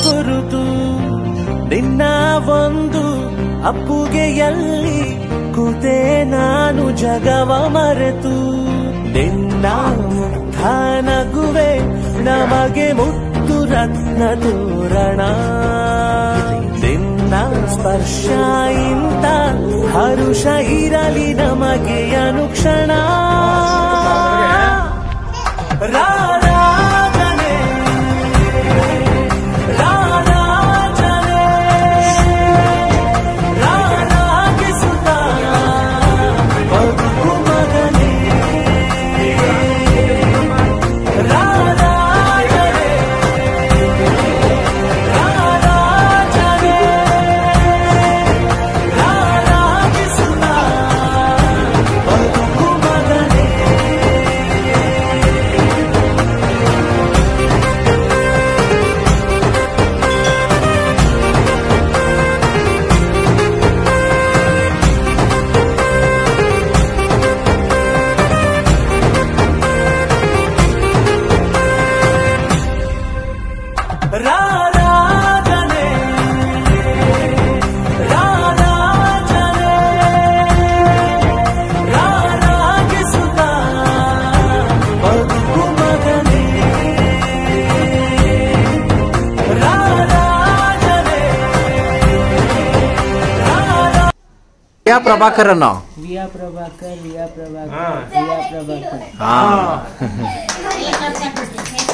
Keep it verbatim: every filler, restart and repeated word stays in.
ಗುರುತು ನಿನ್ನ ಒಂದು ಅಪ್ಪುಗೆಯಲ್ಲಿ ಕೂತೆ ನಾನು ಜಗವ ಮರೆತು ನಿನ್ನ ಮುಗ್ಧ ನಗುವೆ ನಮಗೆ ಮುತ್ತು ರತ್ನ ತೋರಣ ನಿನ್ನ ಸ್ಪರ್ಶ ಇಂತ ಹರುಷ ಇರಲಿ ನಮಗೆ ಅನುಕ್ಷಣ ರಾರಾಜನೆ ರಾರಾಜನೆ ರಾರಾಗಿಸುತ್ತ ಬದುಕು ಮಗನೇ ರಾರಾಜನೆ ರಾರಾಜನೆ ರಾರಾಗಿಸುತ್ತ ಬದುಕು ಮಗನೇ ರಾರಾಜನೆ ರಾರಾಜನೆ ರಾರಾಗಿಸುತ್ತ ಬದುಕು ಮಗನೇ ರಾರಾಜನೆ ವಿಯಾ ಪ್ರಭಾಕರ್ ಅನ್ನೋ ವಿಯಾ ಪ್ರಭಾಕರ್ ವಿಯಾ ಪ್ರಭಾಕರ್ ವಿಯಾ ಪ್ರಭಾಕರ್ ಹಾ